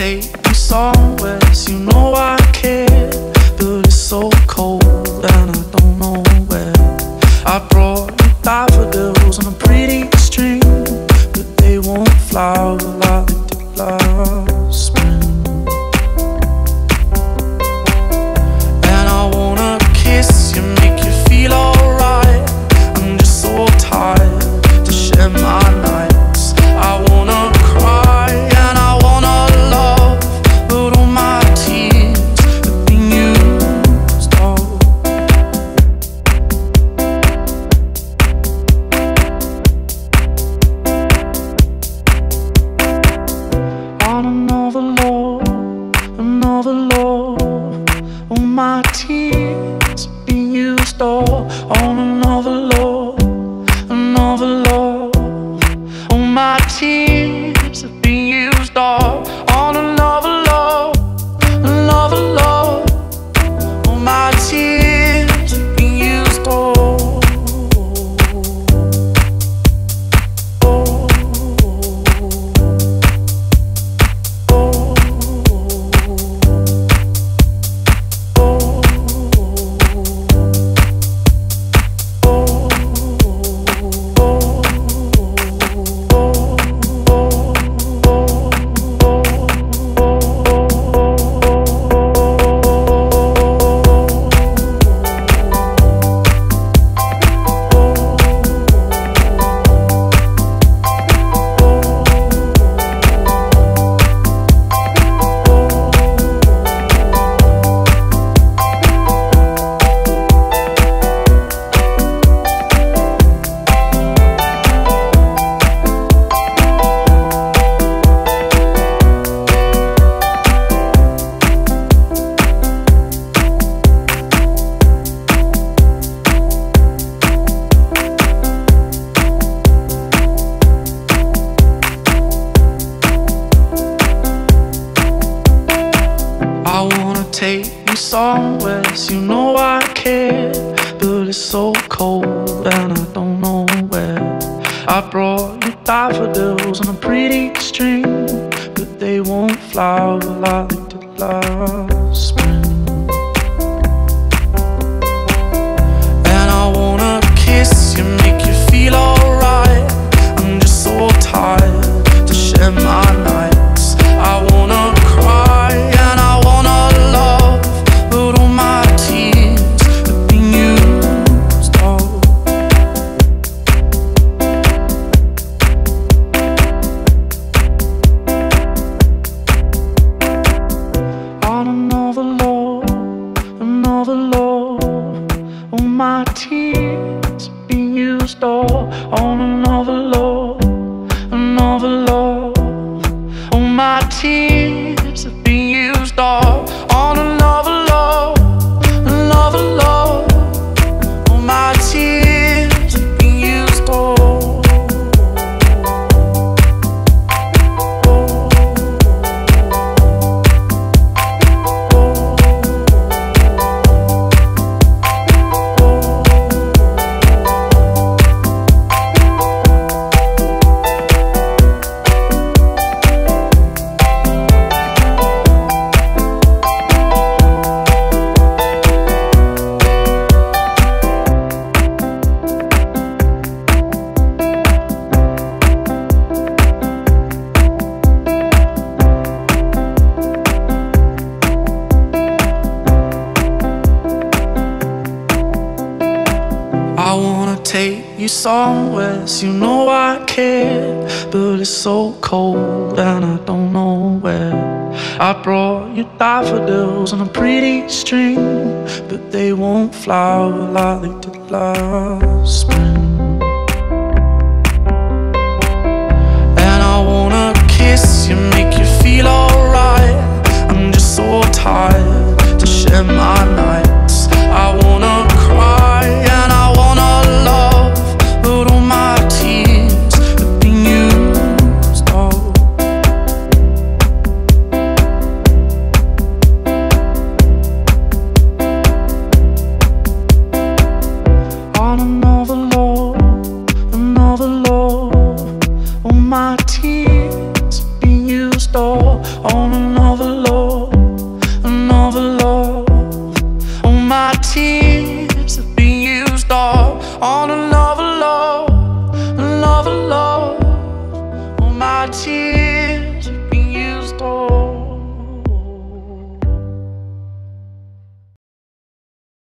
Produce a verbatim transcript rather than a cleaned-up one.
take you somewhere, so you know I care. But it's so cold and I don't know where. I brought you daffodils on a pretty string, but they won't flower like they did last spring. And I wanna kiss you, make you feel alright. I'm just so tired to share my nights. I wanna cry and I wanna love, but all my tears have been used up on another love, another love. All my tears have been used up on another love, another love. All my tears have been used up on another love, another love. All my tears have been used up. I wanna take you somewhere, so you know I care. But it's so cold and I don't know where. I brought you daffodils on a pretty string, but they won't flower like they did last spring. And I wanna kiss you, make you feel alright. I'm just so tired to share my nights. I wanna cry and I wanna love, but all my tears have been used up on another love, another love. All my tears have been used up on another love, another love. All my tears have been used up on another love, another love. All my tears have been used up. I wanna take you somewhere, so you know I care. But it's so cold and I don't know where. I brought you daffodils on a pretty string, but they won't flower like they did last spring. And I wanna kiss you, make you feel alright. I'm just so tired to share my nights. I wanna cry and I wanna love, but all my tears have been used up on another love, another love. All my tears have been used up tears.